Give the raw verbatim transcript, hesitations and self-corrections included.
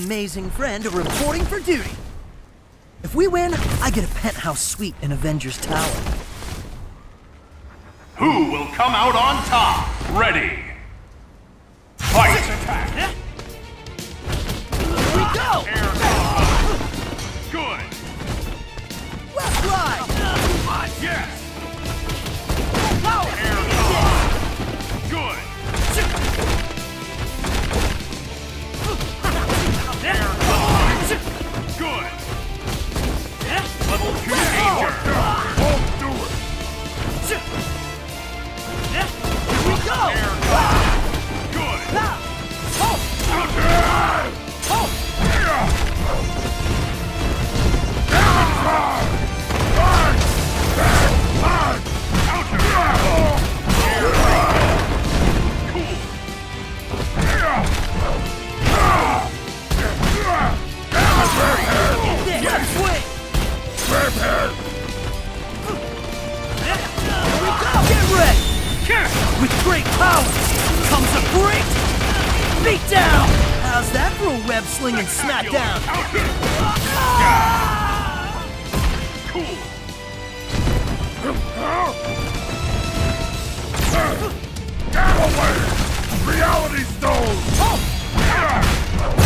amazing friend are reporting for duty. If we win, I get a penthouse suite in Avengers Tower. Who will come out on top? Ready. Fight! Attack! Here we go! Air combo. Good! Left right! Yes! Power! Air combo. Good! Air combo. Good! Level two danger! Won't do it! Here we go! Air combo. Good! With great power comes a great beatdown! How's that for a web sling and smackdown? Cool! Get away! Reality stone!